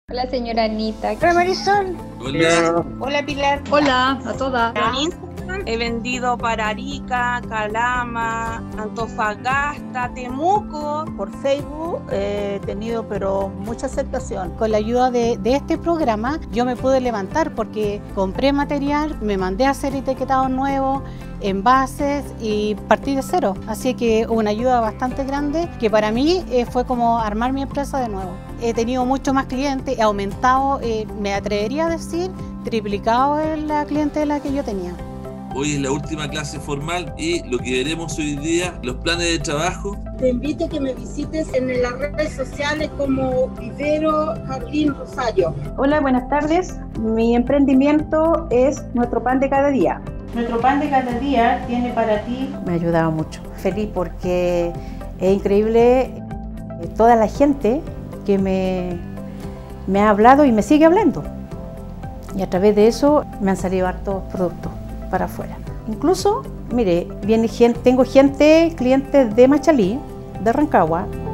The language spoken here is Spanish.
Hola, señora Anita. Hola, Marisol. Hola. Hola, Pilar. Hola a todas. En Instagram he vendido para Arica, Calama, Antofagasta, Temuco. Por Facebook he tenido mucha aceptación. Con la ayuda de este programa yo me pude levantar porque compré material, me mandé a hacer etiquetados nuevos, envases y partí de cero. Así que una ayuda bastante grande que para mí fue como armar mi empresa de nuevo. He tenido mucho más clientes, he aumentado, me atrevería a decir, triplicado la clientela que yo tenía. Hoy es la última clase formal y lo que veremos hoy día, los planes de trabajo. Te invito a que me visites en las redes sociales como Vivero Jardín Rosario. Hola, buenas tardes. Mi emprendimiento es Nuestro Pan de Cada Día. Nuestro Pan de Cada Día tiene para ti... Me ha ayudado mucho. Feliz porque es increíble toda la gente que me ha hablado y me sigue hablando. Y a través de eso me han salido hartos productos para afuera. Incluso, mire, viene gente, tengo clientes de Machalí, de Rancagua,